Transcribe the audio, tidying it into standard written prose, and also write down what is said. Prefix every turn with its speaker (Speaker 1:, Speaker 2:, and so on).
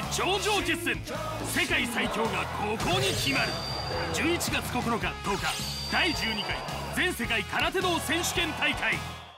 Speaker 1: 頂上決戦、世界最強がここに決まる。11月9日10日第12回全世界空手道選手権大会。